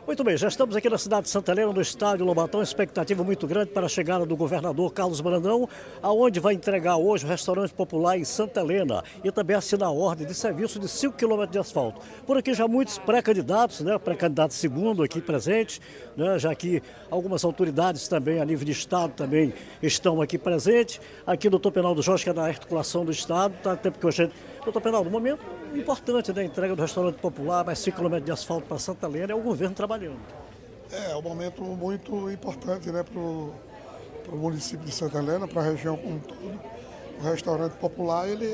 Muito bem, já estamos aqui na cidade de Santa Helena, no estádio Lobatão, expectativa muito grande para a chegada do governador Carlos Brandão, aonde vai entregar hoje o restaurante popular em Santa Helena e também assinar a ordem de serviço de 5 quilômetros de asfalto. Por aqui já muitos pré-candidatos, pré-candidato segundo aqui presente, já que algumas autoridades também a nível de estado também estão aqui presentes. Aqui o doutor Penaldo Jorge, que é da articulação do estado, tá tempo que hoje... Doutor Penaldo, um momento importante da entrega do restaurante popular, mais 5 quilômetros de asfalto para Santa Helena, é o governo trabalhando. É um momento muito importante, para o município de Santa Helena, para a região como um todo. O restaurante popular ele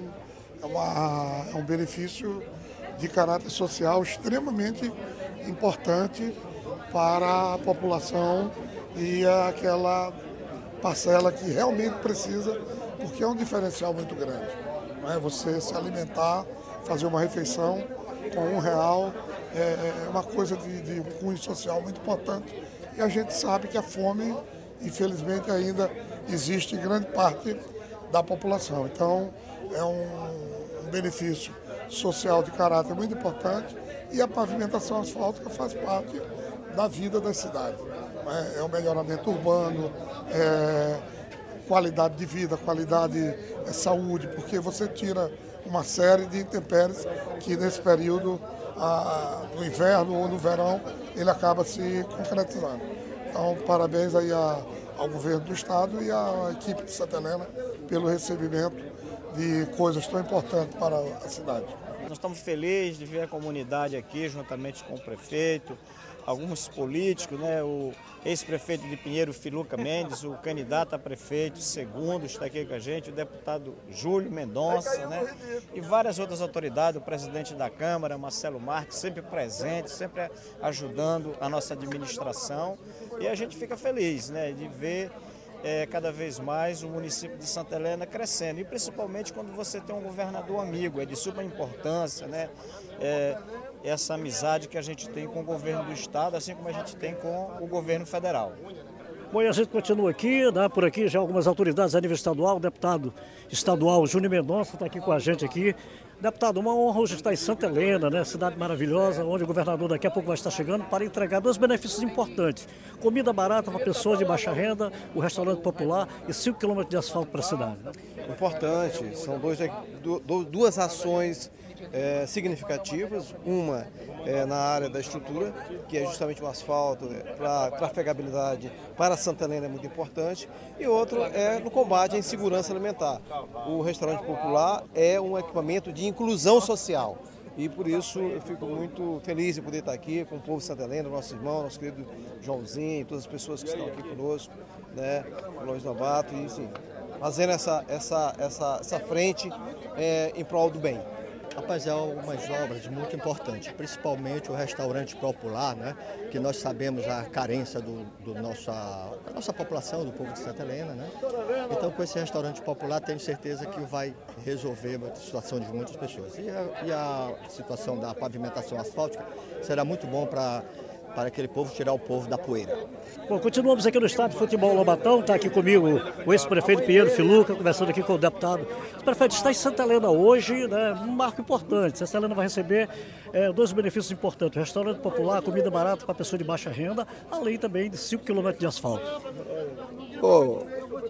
é um benefício de caráter social extremamente importante para a população e aquela parcela que realmente precisa, porque é um diferencial muito grande. Não é? Você se alimentar, fazer uma refeição com R$1 é uma coisa de um cunho social muito importante. E a gente sabe que a fome, infelizmente, ainda existe em grande parte da população. Então, é um benefício social de caráter muito importante e a pavimentação asfáltica faz parte da vida da cidade. É o melhoramento urbano, qualidade de vida, qualidade saúde, porque você tira uma série de intempéries que nesse período, no inverno ou no verão, ele acaba se concretizando. Então, parabéns aí ao governo do estado e à equipe de Santa Helena pelo recebimento de coisas tão importantes para a cidade. Nós estamos felizes de ver a comunidade aqui, juntamente com o prefeito, alguns políticos, o ex-prefeito de Pinheiro, Filuca Mendes, o candidato a prefeito segundo está aqui com a gente, o deputado Júlio Mendonça, e várias outras autoridades, o presidente da Câmara, Marcelo Marques, sempre presente, sempre ajudando a nossa administração. E a gente fica feliz de ver cada vez mais o município de Santa Helena crescendo, e principalmente quando você tem um governador amigo, é de suma importância, essa amizade que a gente tem com o governo do estado, assim como a gente tem com o governo federal. Bom, e a gente continua aqui, por aqui já algumas autoridades a nível estadual, o deputado estadual Júnior Mendonça está aqui com a gente aqui. Deputado, uma honra hoje estar em Santa Helena, cidade maravilhosa, onde o governador daqui a pouco vai estar chegando para entregar dois benefícios importantes. Comida barata para pessoas de baixa renda, o restaurante popular e 5 quilômetros de asfalto para a cidade. Importante, são duas ações significativas, uma na área da estrutura, que é justamente o asfalto, para a trafegabilidade para Santa Helena é muito importante, e outro é no combate à insegurança alimentar. O restaurante popular é um equipamento de inclusão social. E por isso eu fico muito feliz de poder estar aqui com o povo de Santa Helena, nosso irmão, nosso querido Joãozinho, todas as pessoas que estão aqui conosco, o Luiz Novato, e sim, fazendo essa frente em prol do bem. Rapaz, é umas obras muito importantes, principalmente o restaurante popular, que nós sabemos a carência da nossa população, do povo de Santa Helena, Então, com esse restaurante popular, tenho certeza que vai resolver a situação de muitas pessoas. E a situação da pavimentação asfáltica será muito bom para aquele povo, tirar o povo da poeira. Bom, continuamos aqui no estádio de futebol Lobatão, está aqui comigo o ex-prefeito Pinheiro Filuca, conversando aqui com o deputado. O prefeito está em Santa Helena hoje, um marco importante. Santa Helena vai receber dois benefícios importantes: restaurante popular, comida barata para pessoa de baixa renda, além também de 5 quilômetros de asfalto. Bom,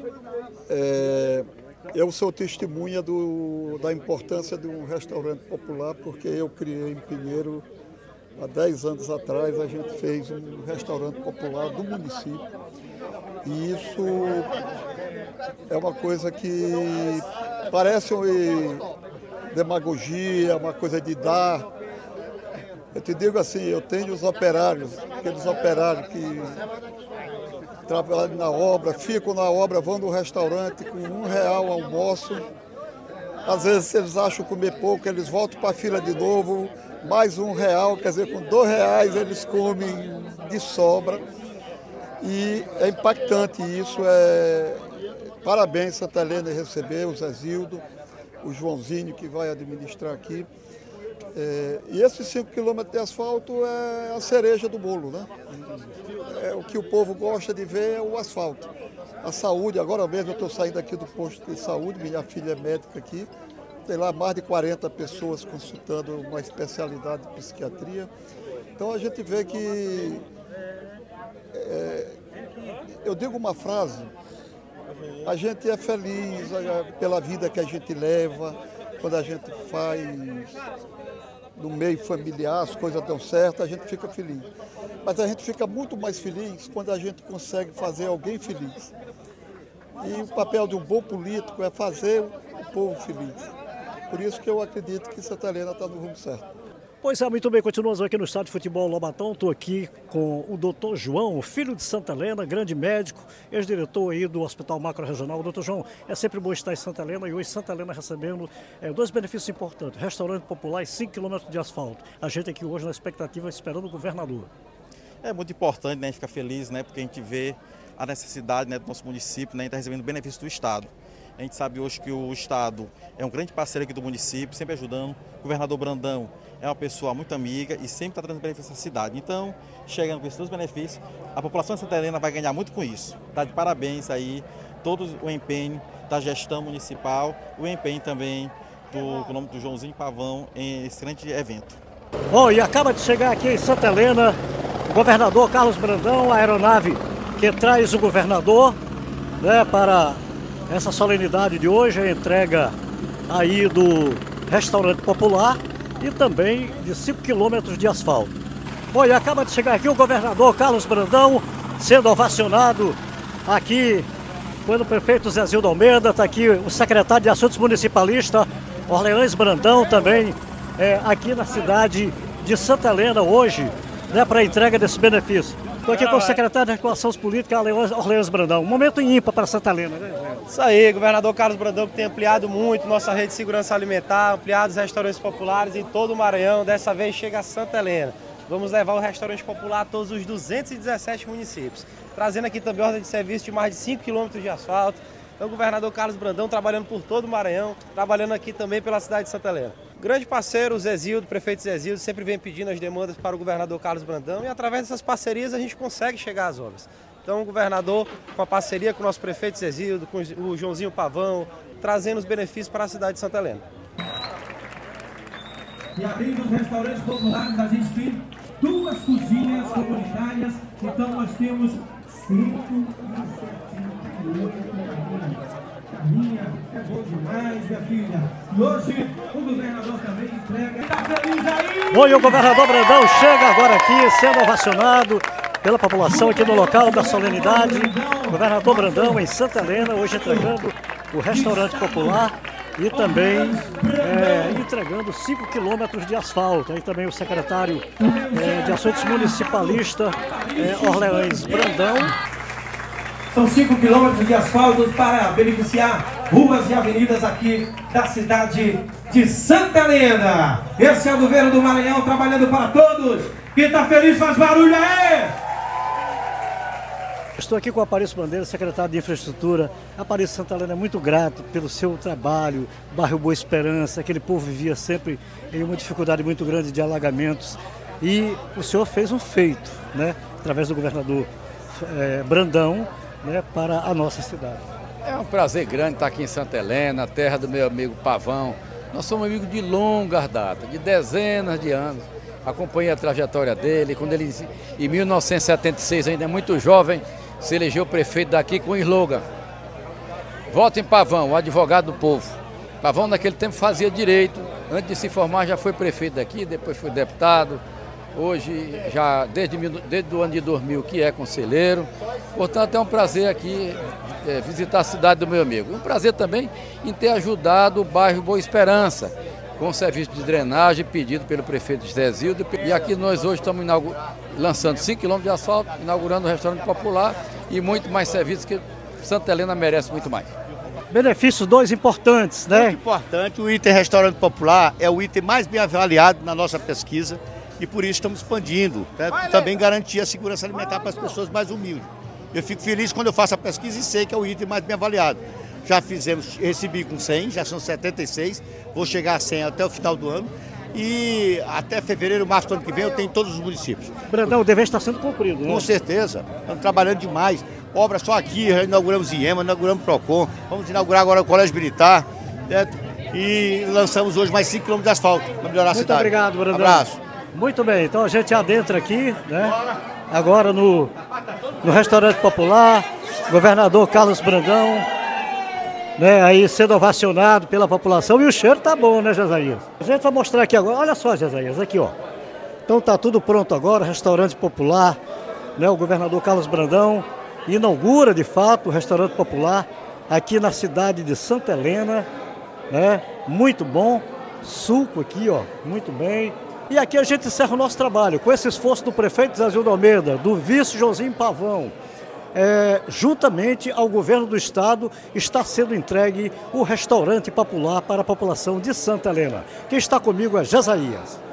eu sou testemunha da importância de um restaurante popular, porque eu criei em Pinheiro. Há 10 anos atrás a gente fez um restaurante popular do município e isso é uma coisa que parece demagogia, uma coisa de dar. Eu te digo assim, eu tenho os operários, aqueles operários que trabalham na obra, ficam na obra, vão no restaurante com R$1 almoço. Às vezes eles acham comer pouco, eles voltam para a fila de novo, mais R$1, quer dizer, com R$2 eles comem de sobra. E é impactante isso. Parabéns, Santa Helena, em receber o Zezildo, o Joãozinho, que vai administrar aqui. E esses 5 quilômetros de asfalto é a cereja do bolo, O que o povo gosta de ver é o asfalto. A saúde, agora mesmo eu estou saindo aqui do posto de saúde, minha filha é médica aqui. Tem lá mais de 40 pessoas consultando uma especialidade de psiquiatria. Então a gente vê que, eu digo uma frase, a gente é feliz pela vida que a gente leva, quando a gente faz no meio familiar, as coisas dão certo, a gente fica feliz. Mas a gente fica muito mais feliz quando a gente consegue fazer alguém feliz. E o papel de um bom político é fazer o povo feliz. Por isso que eu acredito que Santa Helena está no rumo certo. Pois é, muito bem, continuamos aqui no Estádio de Futebol Lobatão. Estou aqui com o doutor João, filho de Santa Helena, grande médico, ex-diretor aí do Hospital Macro-Regional. Doutor João, é sempre bom estar em Santa Helena e hoje Santa Helena recebendo dois benefícios importantes, restaurante popular e 5 km de asfalto. A gente aqui hoje na expectativa esperando o governador. É muito importante, né, a gente ficar feliz, né, porque a gente vê a necessidade, né, do nosso município, né, estar recebendo benefício do Estado. A gente sabe hoje que o Estado é um grande parceiro aqui do município, sempre ajudando. O governador Brandão é uma pessoa muito amiga e sempre está trazendo benefício à cidade. Então, chegando com esses dois benefícios, a população de Santa Helena vai ganhar muito com isso. Está de parabéns aí, todo o empenho da gestão municipal, o empenho também com o nome do Joãozinho Pavão em esse grande evento. Bom, e acaba de chegar aqui em Santa Helena o governador Carlos Brandão, a aeronave que traz o governador, né, para essa solenidade de hoje, a entrega aí do restaurante popular e também de 5 quilômetros de asfalto. Bom, e acaba de chegar aqui o governador Carlos Brandão, sendo ovacionado aqui pelo prefeito Zezildo Almeida, está aqui o secretário de Assuntos Municipalistas, Orleans Brandão, também aqui na cidade de Santa Helena hoje, né, para a entrega desse benefício. Estou aqui com o secretário de Articulações Políticas, Orleans Brandão. Um momento ímpar para Santa Helena, né? Isso aí, governador Carlos Brandão, que tem ampliado muito nossa rede de segurança alimentar, ampliado os restaurantes populares em todo o Maranhão. Dessa vez chega a Santa Helena. Vamos levar o restaurante popular a todos os 217 municípios, trazendo aqui também ordem de serviço de mais de 5 quilômetros de asfalto. Então, o governador Carlos Brandão trabalhando por todo o Maranhão, trabalhando aqui também pela cidade de Santa Helena. Grande parceiro, o Zezildo, o prefeito Zezildo, sempre vem pedindo as demandas para o governador Carlos Brandão e através dessas parcerias a gente consegue chegar às obras. Então o governador, com a parceria com o nosso prefeito Zezildo, com o Joãozinho Pavão, trazendo os benefícios para a cidade de Santa Helena. E além dos restaurantes populares, a gente tem 2 cozinhas comunitárias, então nós temos 178 carrinha, é bom demais, minha filha. E hoje o governador também entrega. Tá feliz aí? Bom, e o governador Brandão chega agora aqui, sendo ovacionado pela população aqui no local da solenidade. O governador Brandão em Santa Helena, hoje entregando o restaurante popular e também entregando 5 quilômetros de asfalto. Aí também o secretário de Assuntos Municipalistas, Orleans Brandão. São 5 quilômetros de asfalto para beneficiar ruas e avenidas aqui da cidade de Santa Helena. Esse é o governo do Maranhão trabalhando para todos. Quem está feliz faz barulho aí! Estou aqui com o Aparício Bandeira, secretário de Infraestrutura. Aparício, Santa Helena é muito grato pelo seu trabalho, bairro Boa Esperança, aquele povo vivia sempre em uma dificuldade muito grande de alagamentos. E o senhor fez um feito, né, através do governador Brandão, né, para a nossa cidade. É um prazer grande estar aqui em Santa Helena, terra do meu amigo Pavão. Nós somos amigos de longas datas, de dezenas de anos. Acompanhei a trajetória dele, quando ele, em 1976, ainda muito jovem, se elegeu prefeito daqui com o slogan: vote em Pavão, o advogado do povo. Pavão naquele tempo fazia direito, antes de se formar já foi prefeito daqui, depois foi deputado. Hoje, já desde o ano de 2000, que é conselheiro. Portanto, é um prazer aqui visitar a cidade do meu amigo. Um prazer também em ter ajudado o bairro Boa Esperança, com o serviço de drenagem pedido pelo prefeito Zezildo. E aqui nós hoje estamos lançando 5 km de asfalto, inaugurando o restaurante popular e muito mais serviços que Santa Helena merece muito mais. Benefícios 2 importantes, né? Muito importante, o item restaurante popular é o item mais bem avaliado na nossa pesquisa. E por isso estamos expandindo, né? Também garantir a segurança alimentar para as pessoas mais humildes. Eu fico feliz quando eu faço a pesquisa e sei que é o item mais bem avaliado. Já recebi com 100, já são 76, vou chegar a 100 até o final do ano. E até fevereiro, março do ano que vem eu tenho em todos os municípios. Brandão, o dever está sendo cumprido, né? Com certeza, estamos trabalhando demais. Obra só aqui, já inauguramos IEMA, inauguramos PROCON, vamos inaugurar agora o Colégio Militar, certo? E lançamos hoje mais 5 km de asfalto para melhorar a cidade. Muito obrigado, Brandão. Abraço. Muito bem, então a gente adentra aqui, né? Agora no restaurante popular, governador Carlos Brandão, né? Aí sendo ovacionado pela população e o cheiro tá bom, né, Jesaías? A gente vai mostrar aqui agora, olha só, Jesaías, aqui ó. Então tá tudo pronto agora, restaurante popular, né? O governador Carlos Brandão inaugura de fato o restaurante popular aqui na cidade de Santa Helena, né? Muito bom, suco aqui ó, muito bem. E aqui a gente encerra o nosso trabalho com esse esforço do prefeito Zé Zildo Almeida, do vice Josinho Pavão. Juntamente ao governo do estado está sendo entregue o restaurante popular para a população de Santa Helena. Quem está comigo é Jesaías.